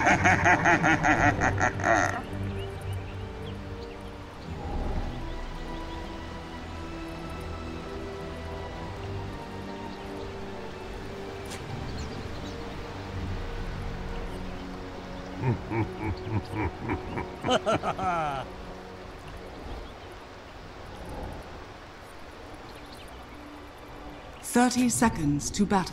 30 seconds to battle.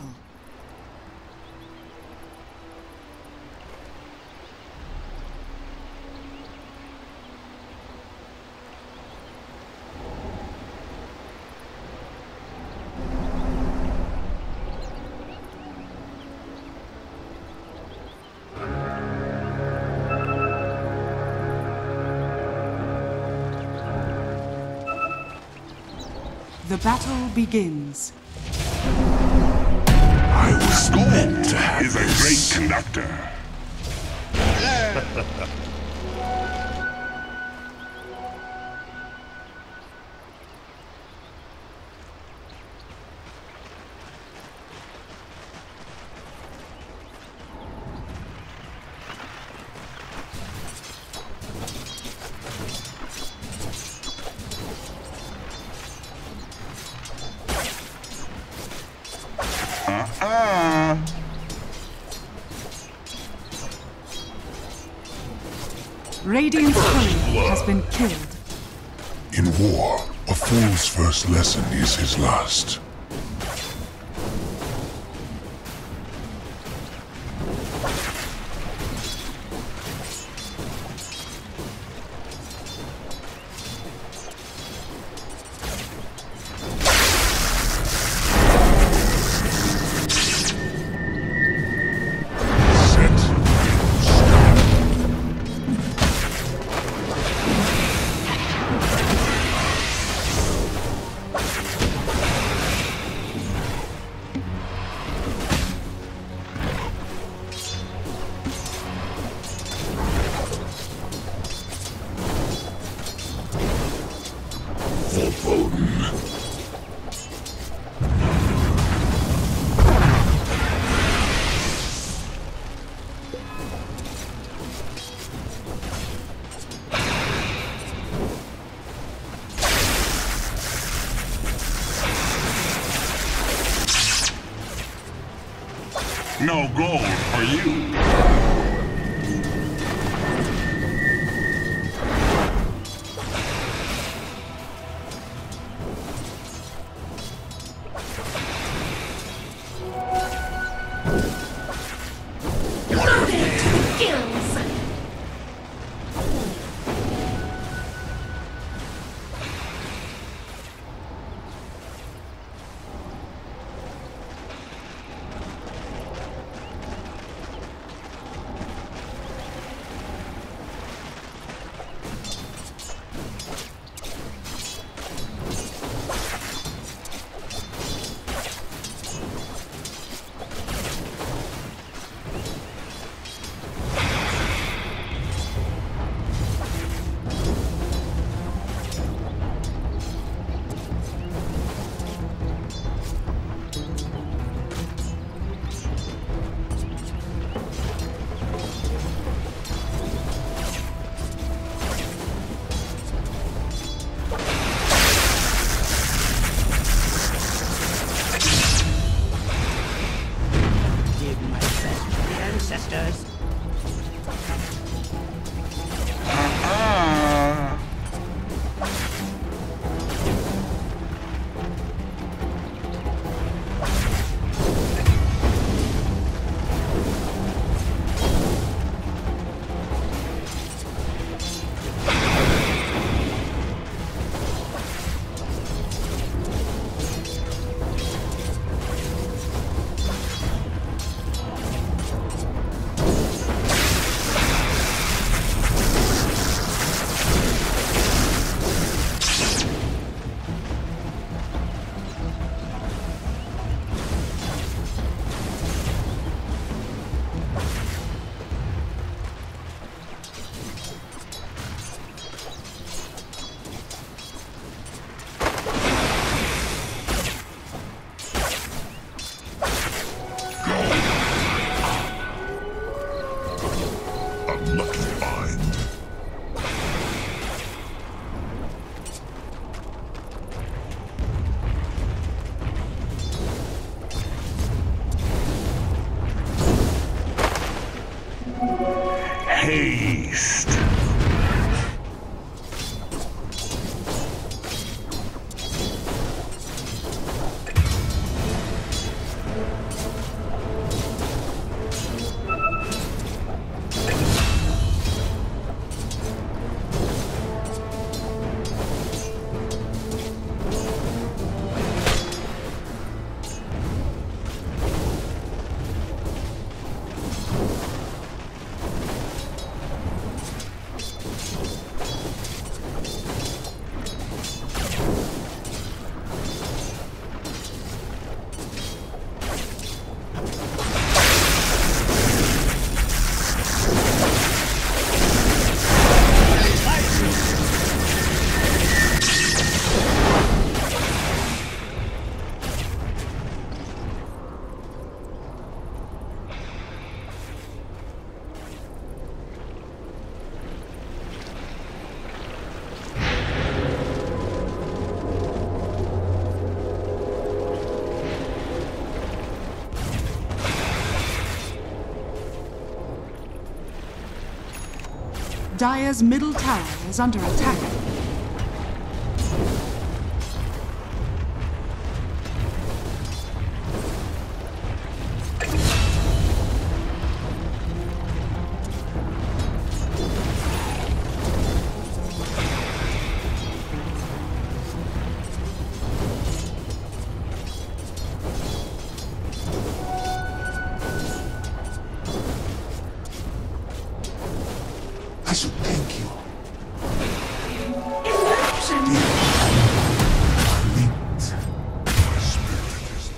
The battle begins. I was meant to have is a great conductor. Radiant's courier has been killed. In war, a fool's first lesson is his last. No gold for you. Haste. Dire's middle tower is under attack. I should thank you. Linked. My spirit is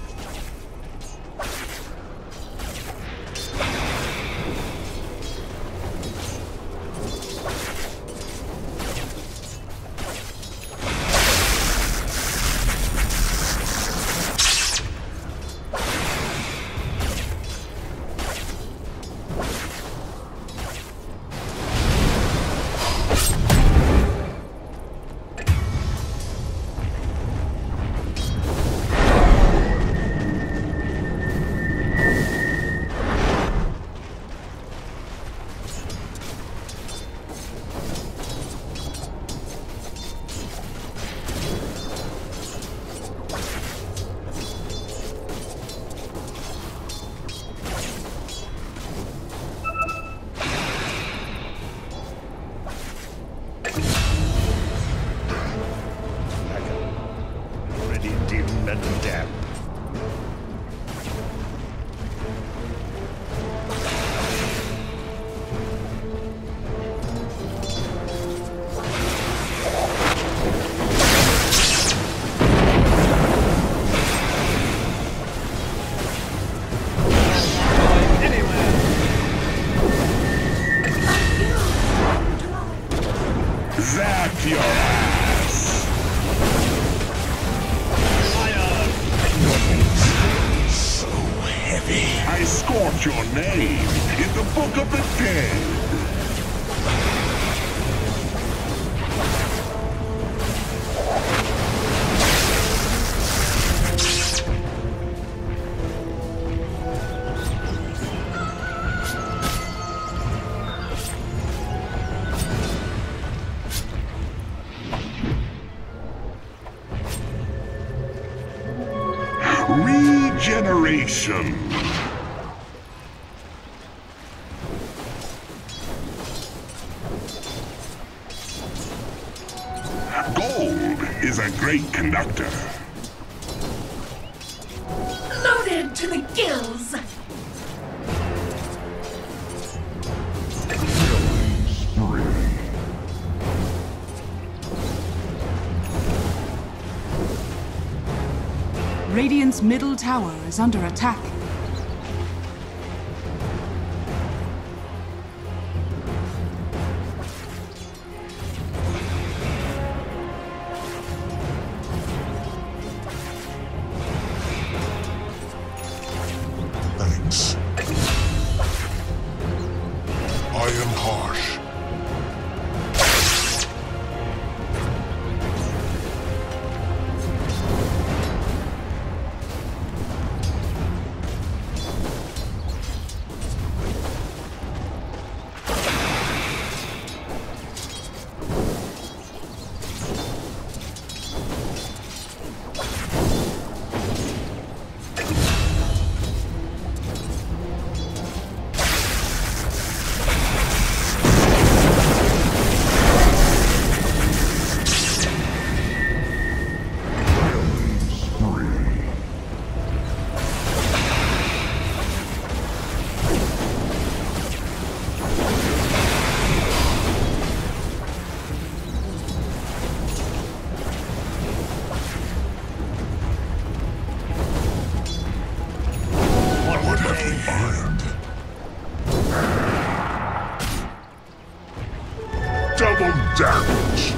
already dim and damp. Zap your ass! so heavy. I scorch your name in the Book of the Dead. Regeneration. Gold is a great conductor. Loaded to the gills! Radiant's middle tower is under attack. Thanks. I am harsh. damage.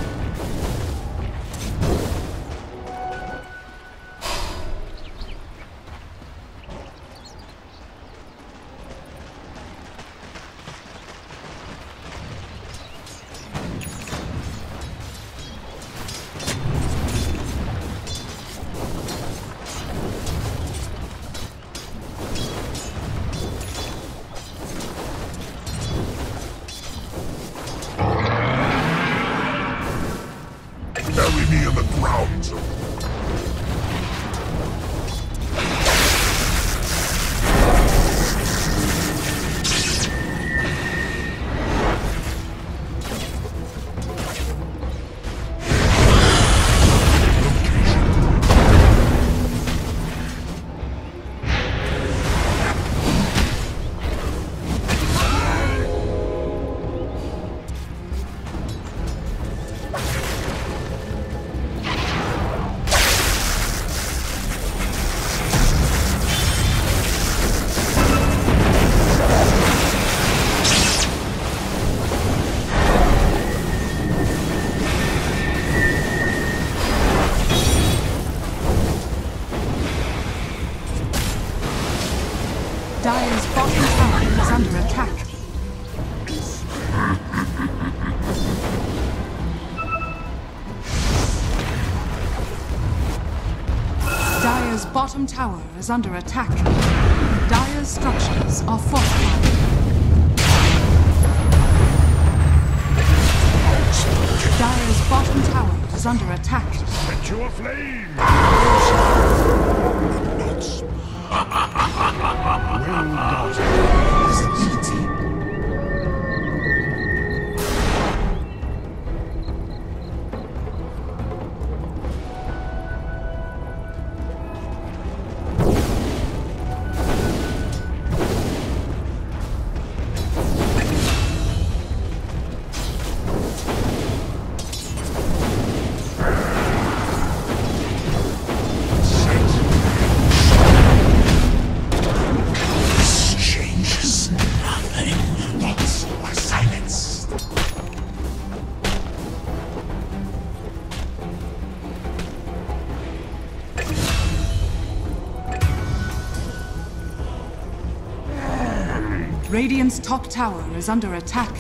Bury me in the ground zone. Dire's bottom tower is under attack. Dire's bottom tower is under attack. Dire's structures are fortified. Dire's bottom tower is under attack. Set you aflame! Radiant's top tower is under attack.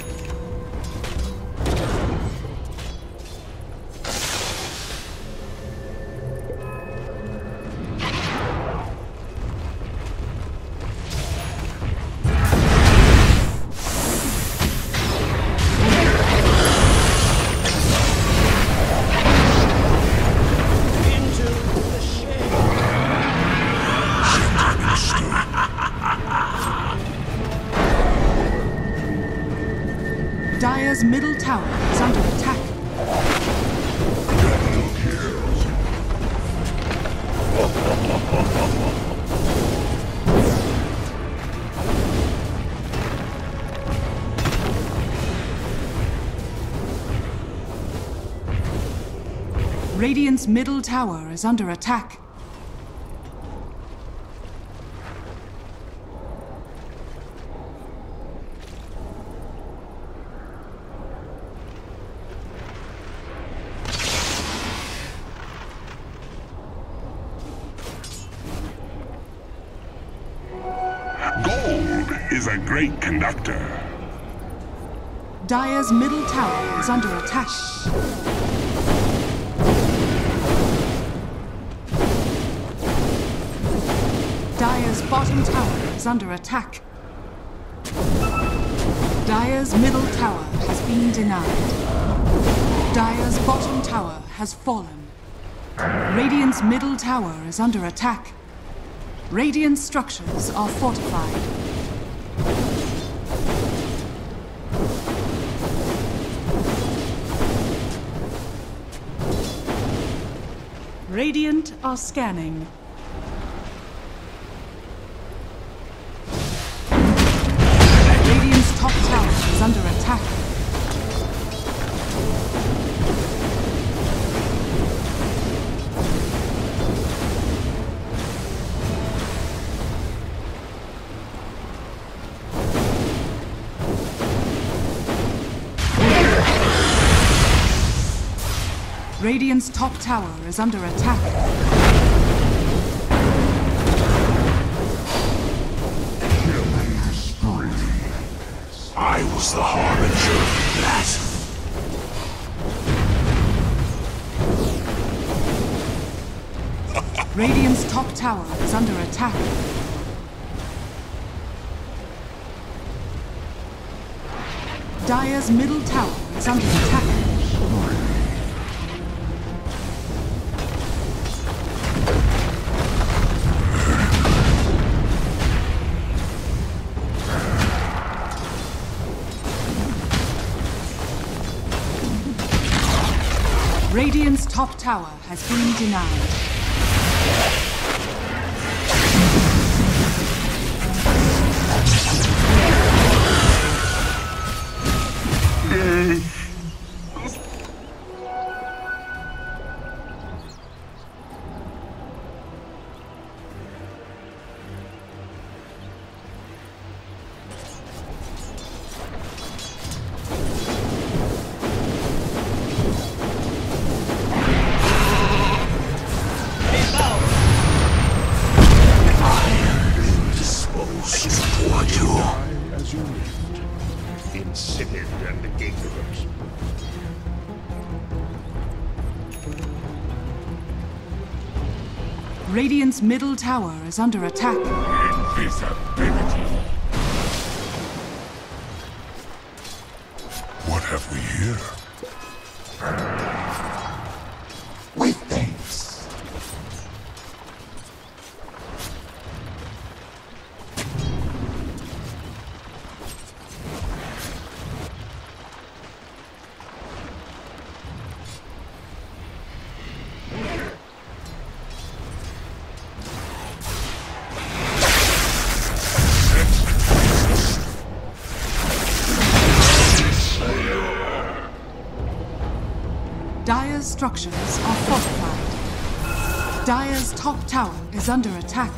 Dire's middle tower is under attack. Radiant's middle tower is under attack. Gold is a great conductor. Dire's middle tower is under attack. Dire's bottom tower is under attack. Dire's middle tower has been denied. Dire's bottom tower has fallen. Radiant's middle tower is under attack. Radiant structures are fortified. Radiant are scanning. Radiant's top tower is under attack. Radiant's top tower is under attack. I was the harbinger of that. Radiant's top tower is under attack. Dire's middle tower is under attack. Radiant's top tower has been denied. As you lived, insipid and ignorant. Radiant's middle tower is under attack. Invisibility. What have we here? With thanks. Dire's structures are fortified. Dire's top tower is under attack.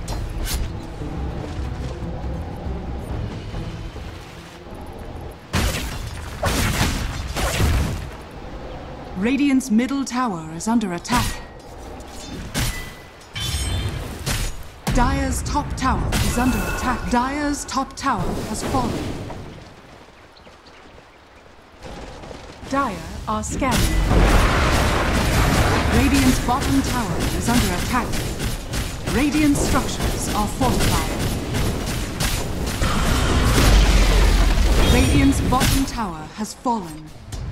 Radiant's middle tower is under attack. Dire's top tower is under attack. Dire's top tower has fallen. Dire are scanning. Radiant's bottom tower is under attack. Radiant structures are fortified. Radiant's bottom tower has fallen.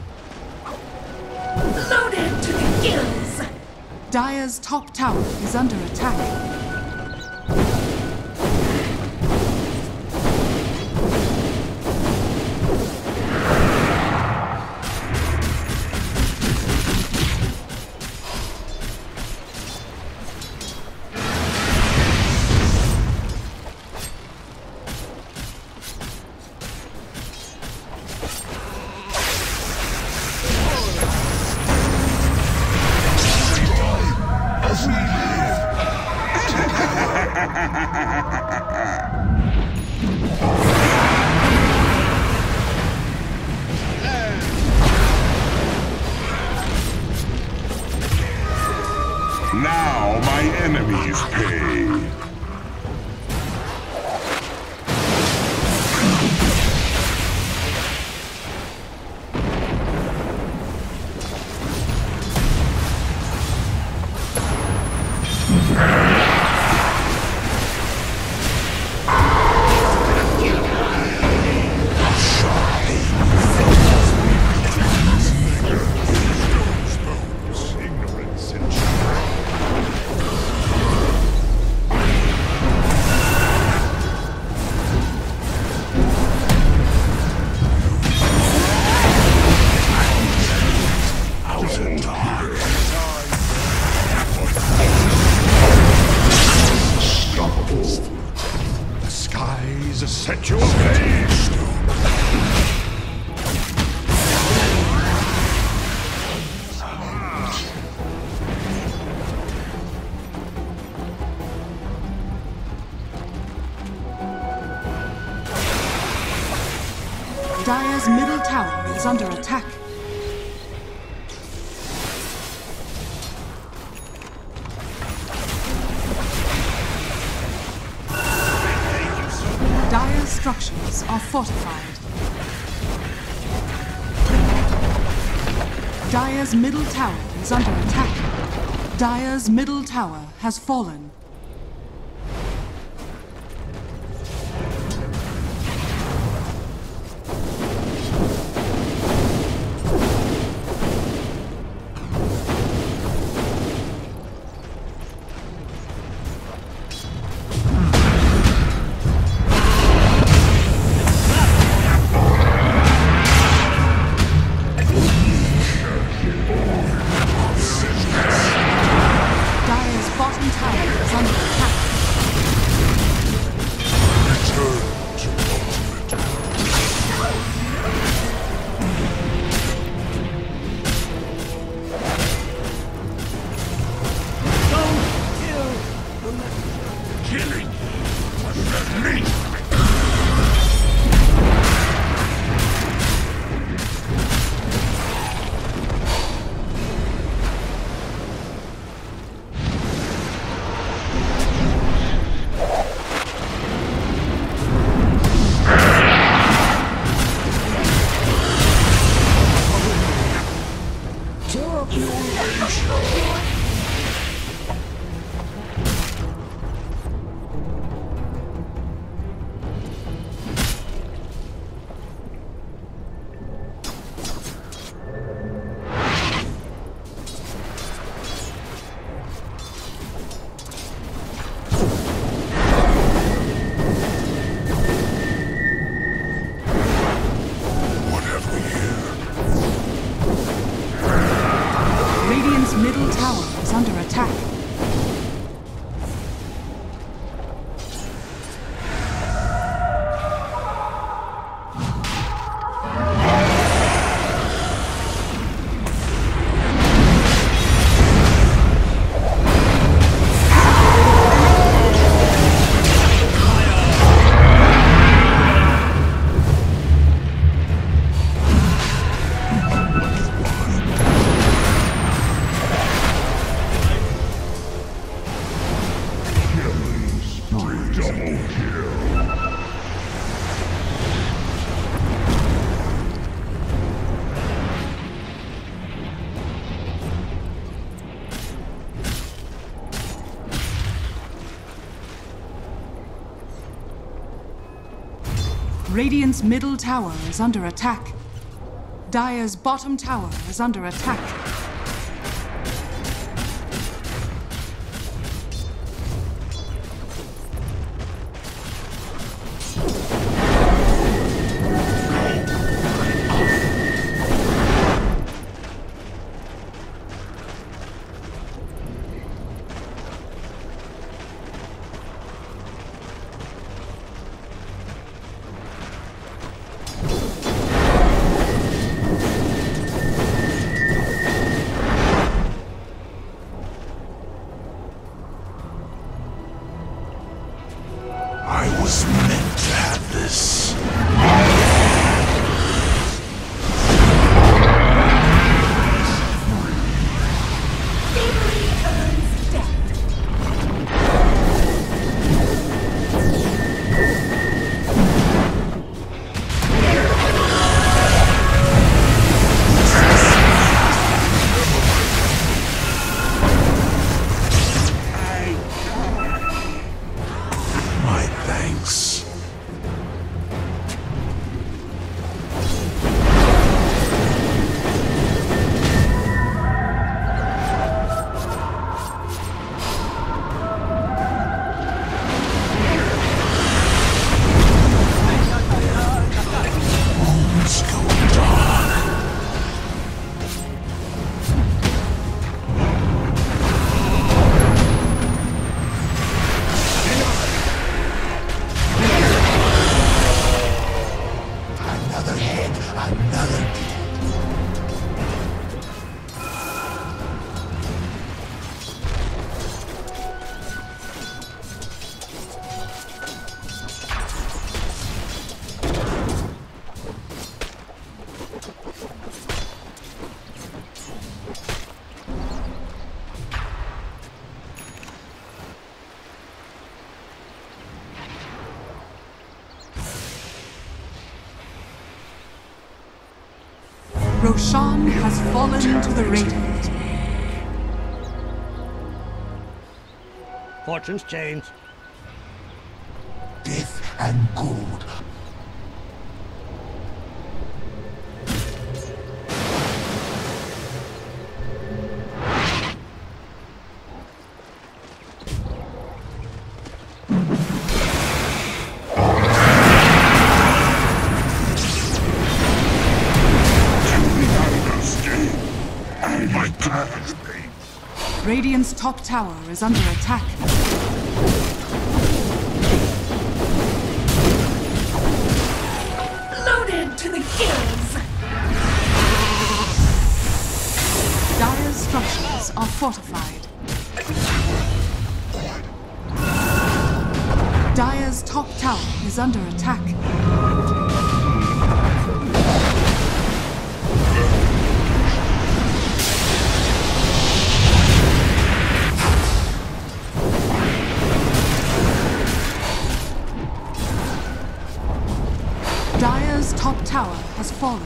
Loaded to the gills! Dire's top tower is under attack. Now my enemies pay. Ignorance and the skies set your face. Dire's middle tower is under attack. structures are fortified. Dire's middle tower is under attack. Dire's middle tower has fallen. Middle tower is under attack. Radiant's middle tower is under attack. Dire's bottom tower is under attack. Roshan has fallen to the Radiant. Fortune's changed. Death and gold. Radiant's top tower is under attack. Loaded to the gills! Dire's structures are fortified. Dire's top tower is under attack. Dire's top tower has fallen.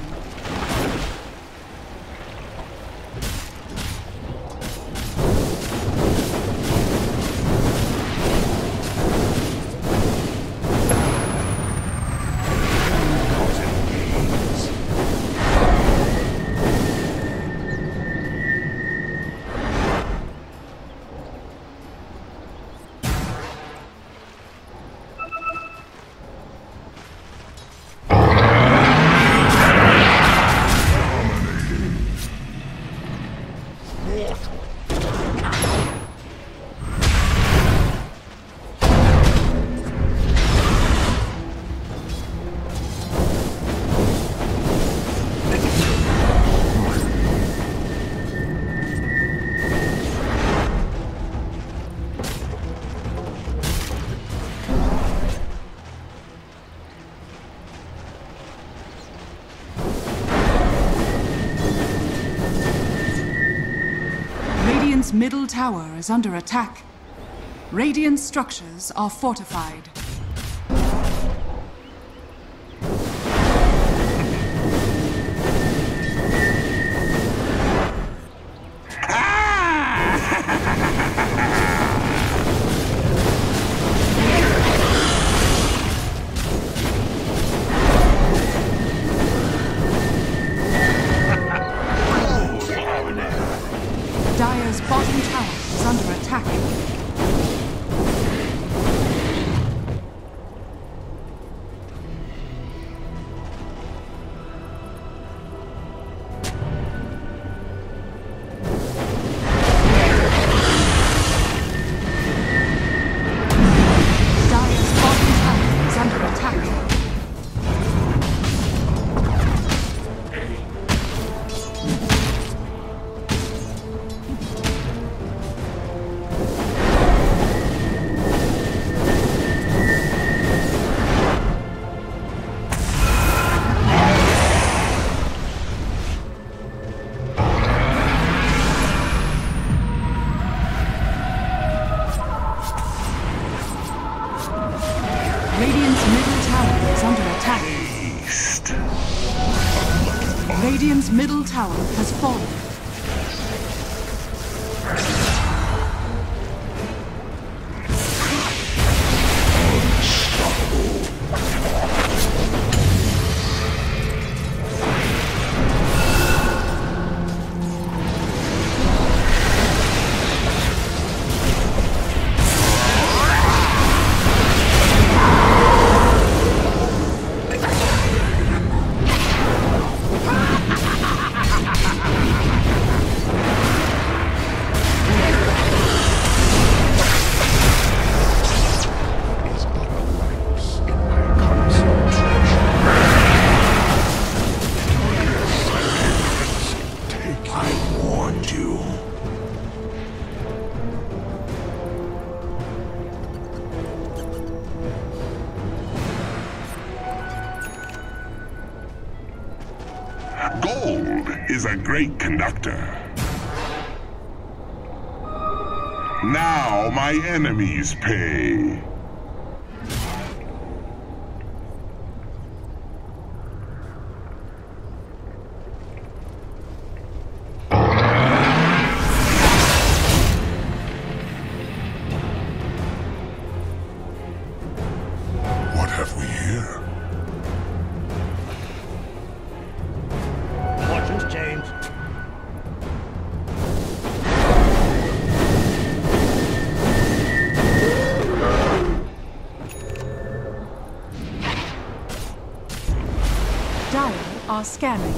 Radiant's middle tower is under attack. Radiant structures are fortified. Dire's bottom tower is under attack. Dire's bottom tower is under attack. Radiant's middle tower is under attack. Radiant's middle tower has fallen. Gold is a great conductor. Now my enemies pay. are scanning.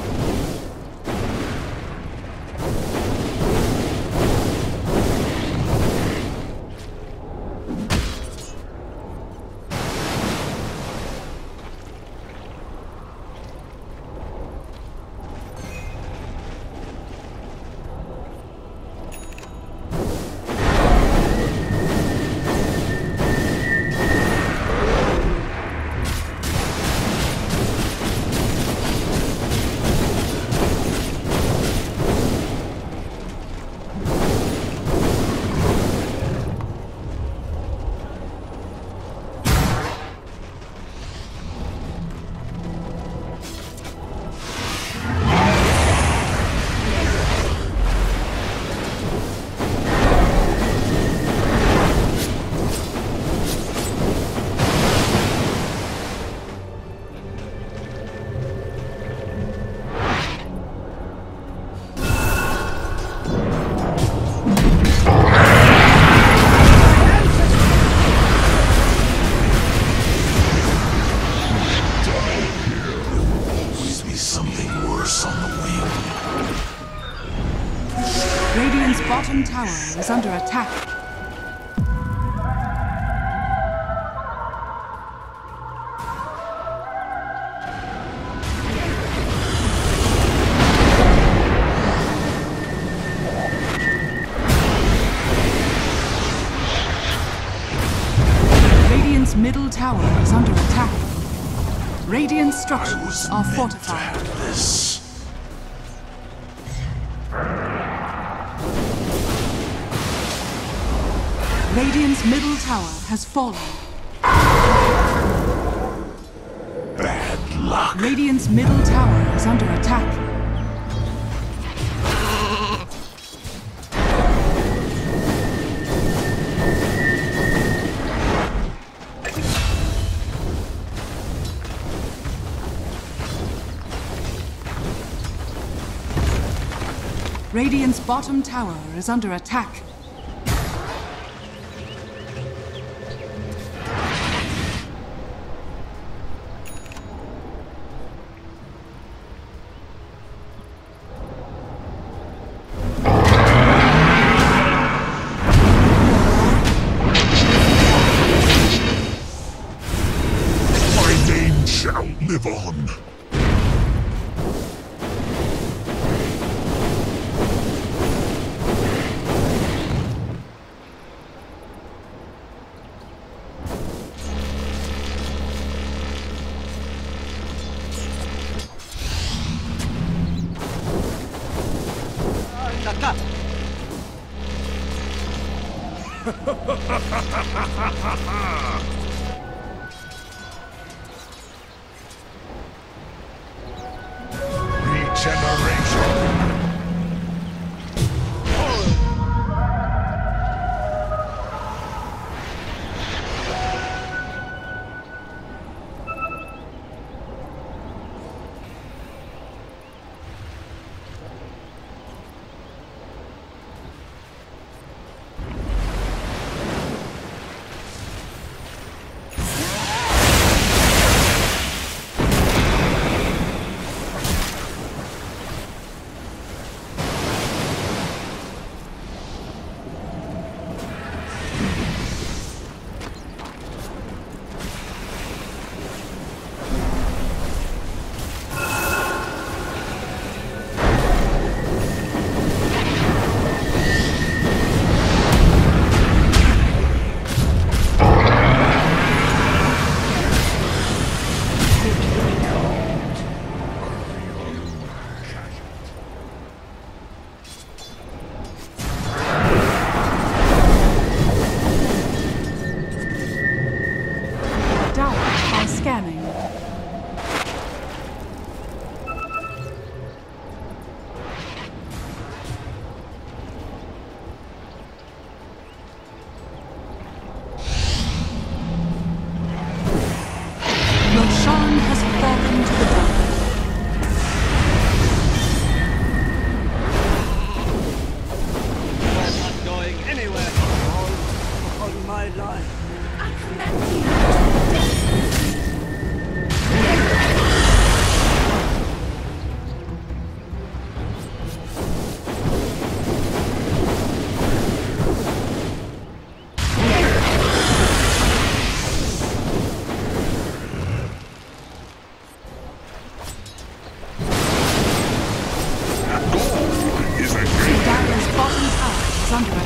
Radiant's bottom tower is under attack. Radiant's middle tower is under attack. Radiant structures are fortified. Radiant's middle tower has fallen. Bad luck. Radiant's middle tower is under attack. Radiant's bottom tower is under attack. Live on.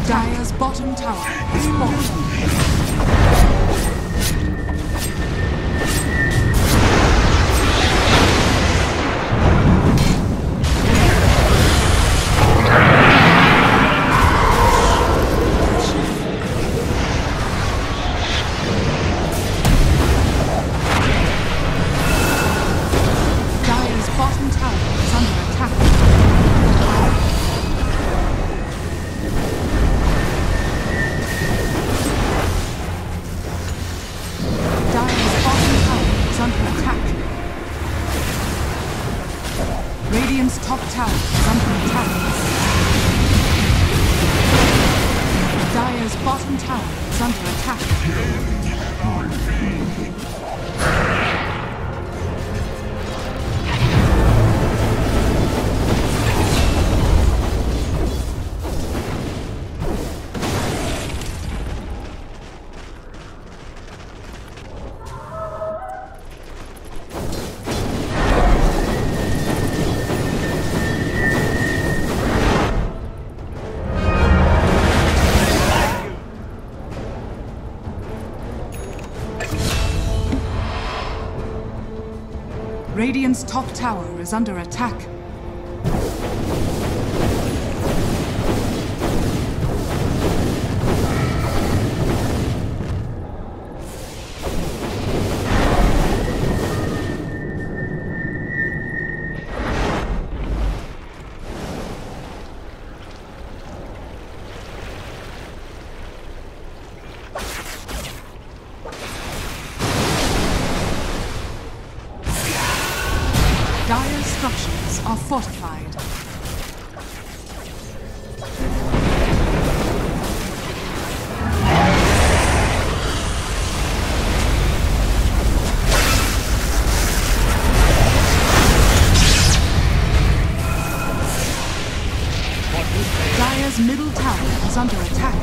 Dire's bottom tower has Radiant's top tower is under attack. Dire's bottom tower is under attack. Radiant's top tower is under attack. Dire's structures are fortified. Dire's middle tower is under attack.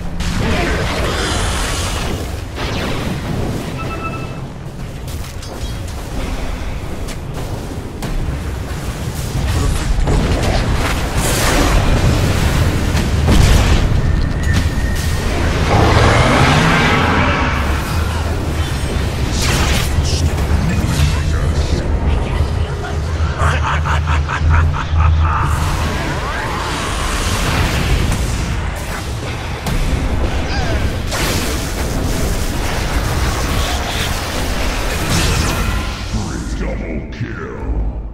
Double kill.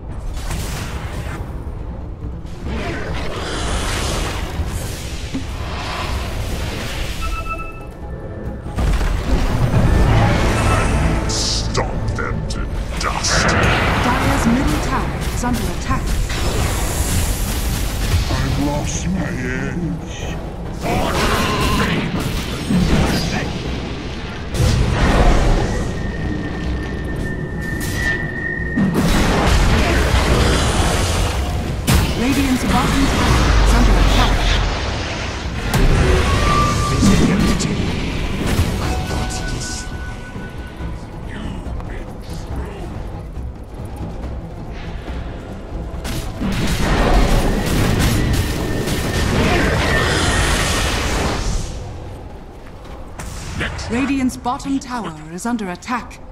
Stomp them to dust. Dire's middle tower is under attack. I've lost my edge. Radiant's bottom tower is under attack. Radiant's bottom tower is under attack.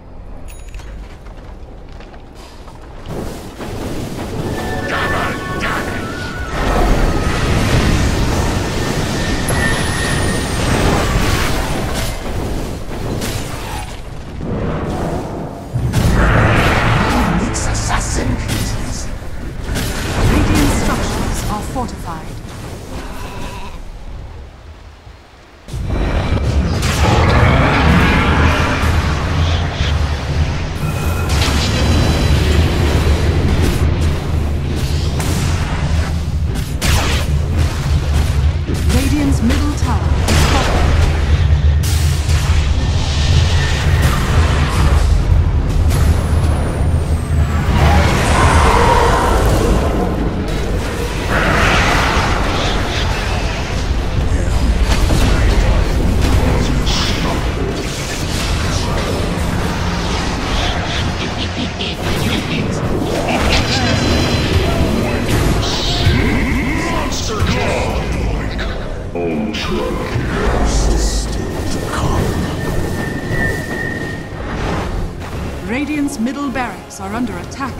Radiant structures are fortified. Radiant's middle tower is fortified. Monster God! Still to come. Radiant's middle barracks are under attack.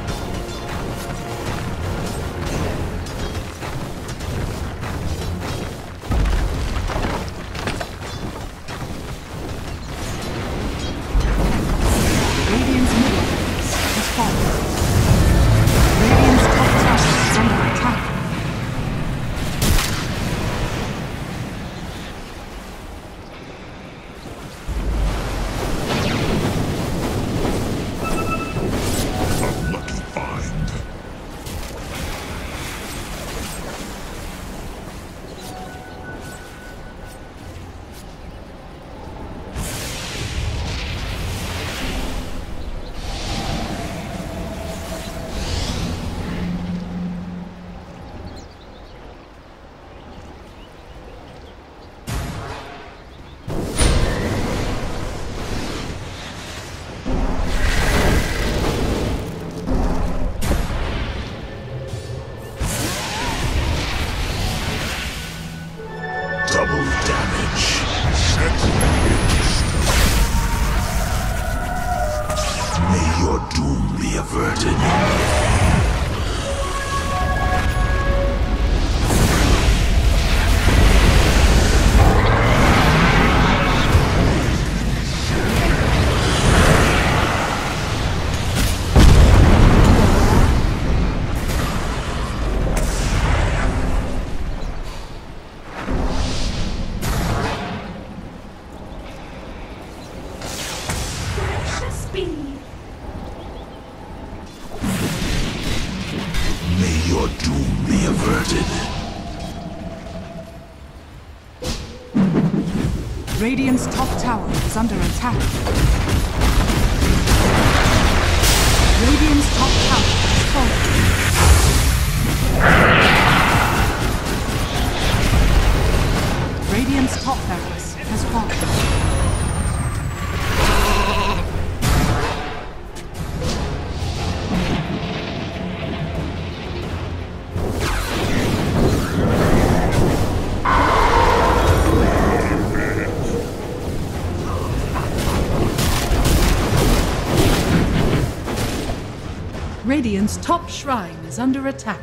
Radiant's middle barracks has fallen. Radiant's top tower is under attack. Unlucky find. Double damage. Set in stone. May your doom be averted. Speed. May your doom be averted. Radiant's top tower is under attack. Radiant's top tower has fallen. Radiant's top barracks has fallen. Radiant's top shrine is under attack.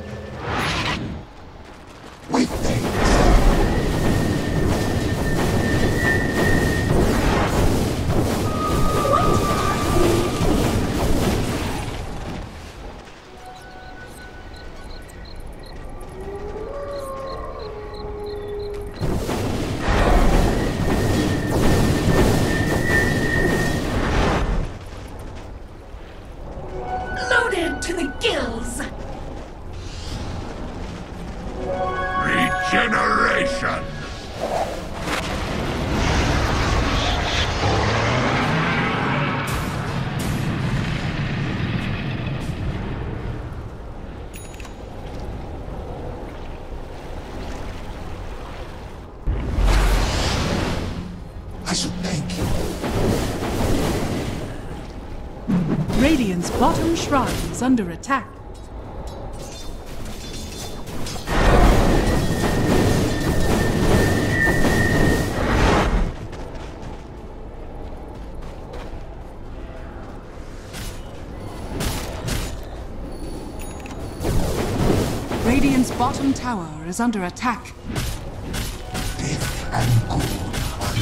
Loaded to the gills. Regeneration! I should thank you. Radiant's bottom shrine is under attack. Radiant's bottom tower is under attack. Death and good are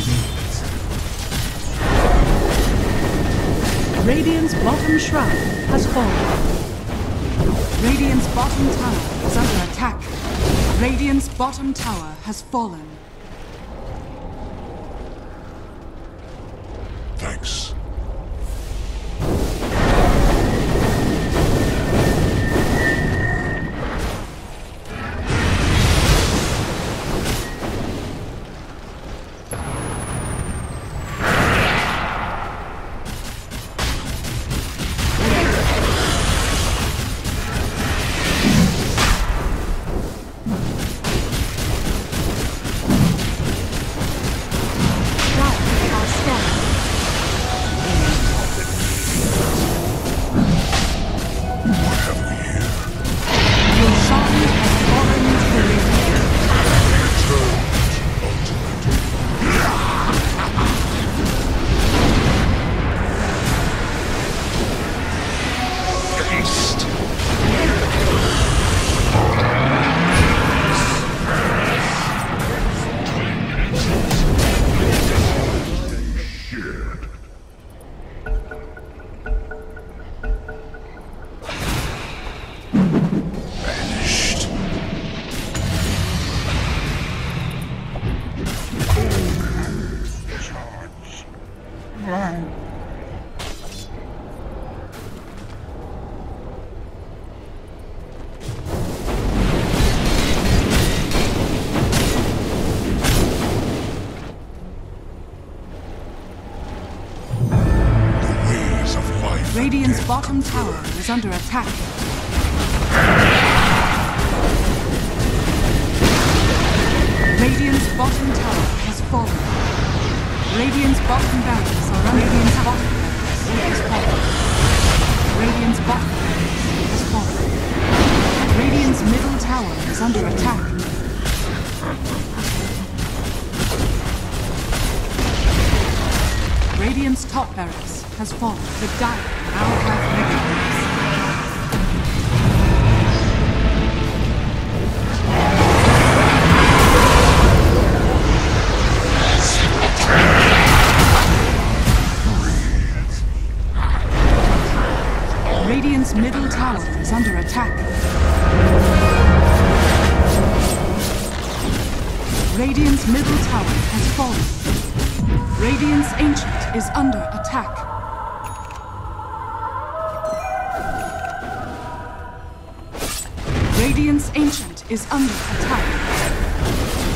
linked. Radiant's bottom shrine has fallen. Radiant's bottom tower is under attack. Radiant's bottom tower has fallen. Thanks. Radiant's bottom tower is under attack. Radiant's bottom tower has fallen. Radiant's bottom barracks are under Radiant's bottom barracks has fallen. Radiant's bottom barracks has fallen. Radiant's middle tower is under attack. Radiant's top barracks has fallen. The Dire now have mega. Radiant's middle tower is under attack. Radiant's middle tower has fallen. Radiant's Ancient is under attack. Radiant's Ancient is under attack.